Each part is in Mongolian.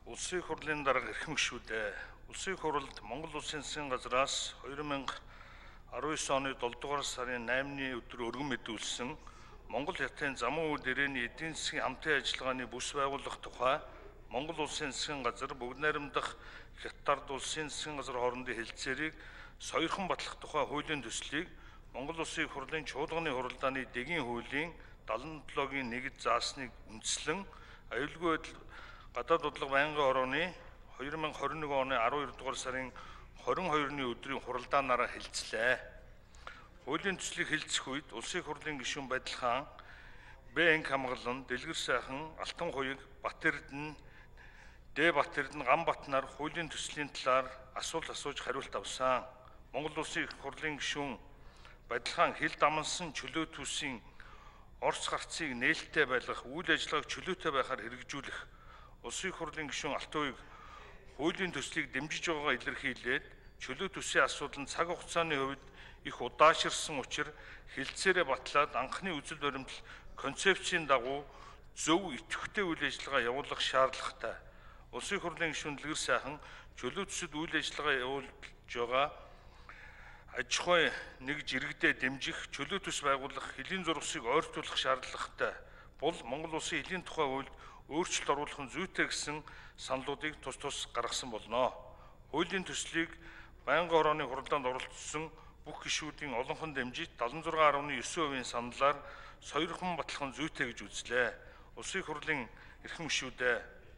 Улсын хурлын дарга эрхэм гишүүдээ. Улсын хурлд Монгол Улсын засгийн газраас 2019 оны 7 дугаар сарын 8-ны өдөр өргөн мэдүүлсэн Монгол Хятадын замун үйл ирээний эдийн засгийн хамтын ажиллагааны бүс байгуулах тухай Монгол Улсын засгийн газар бүгд найрамдах Хятад улсын засгийн газар хоорондын хэлэлцээрийг сойрхон батлах тухай хуулийн төслийг Монгол Улсын хурлын чуулганы хуралдааны дэгийн хуулийн 77-гийн 1-д заасныг үндэслэн аюулгүй байдал гадаад бодлого байнгын орооны 2021 оны 12 дугаар сарын 22-ны өдрийн хуралдаанаараа хэлэлцлээ. Хуулийн төслийг хэлэлцэх үед Улсын хурлын гишүүн Бадил хаан, Б. Хамгалан, Дэлгэр сайхан, Алтан хуйг, Бат Эрдэнэ, Д. Бат Эрдэнэ, Ган Батнаар хуулийн төслийн талаар асуулт асууж хариулт авсан. Монгол Улсын хурлын гишүүн Бадил хаан хил дамнасан чөлөө төсийн орц гарцыг нээлттэй байлгах үйл ажиллагааг чөлөөтэй байхаар хэрэгжүүлэх Улсын хурлын гишүүн Алтан хуйг хуулийн төслийг дэмжиж байгаагаа илэрхийлээд чөлөө төслийн асуудал нь цаг хугацааны хувьд их удаашрсан учраас хэлэлцээрээ батлаад анхны үзэл баримтлал концепцийн дагуу зөв идэвхтэй үйл ажиллагаа явуулах шаардлагатай. Улсын хурлын гишүүн Дэлгэр сайхан чөлөө төсөд үйл ажиллагаа явуулж байгаа аж ахуй нэг жирэгдээ дэмжих чөлөө төс байгуулах хэлийн зургасыг ойртуулах шаардлагатай бол Монгол Улсын хэлийн тухай хуульд өөрчлөлт оруулах нь зүйтэй гэсэн саналуудыг тус тус гаргасан болно. Хуулийн төслийг байнгын орооны хуралдаанд оролцсон бүх гишүүдийн олонхон дэмжиж 76.9% саналаар сойрхон батлах нь зүйтэй гэж үзлээ. Улсын хурлын эрхэм гишүүдээ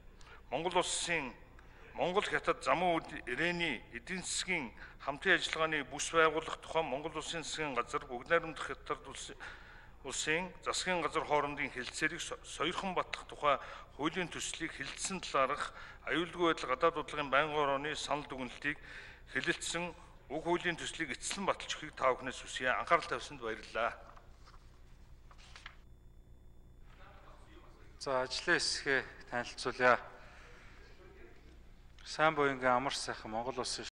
Монгол Хятад замун үйл ирээний эдийн засгийн хамтын ажиллагааны бүс байгуулах тухай Монгол Улсын засгийн газар бүгд найрамдах Хятад улсын засгийн газар хоорондын хэлэлцээрийг сойрхон батлах тухай хуулийн төслийг хэлэлцсэн талаарх аюулгүй байдал гадаад бодлогын байнгын орооны санал дүгнэлтийг хэлэлцсэн уг хуулийн төслийг эцэслэн баталж өгөхийг та бүхнээс хүсье. Анхаарал тавьсанд баярлалаа. За, ажлын хэсгээ танилцуулъя. Сайн буянгийн амар сайхан Монгол Улсын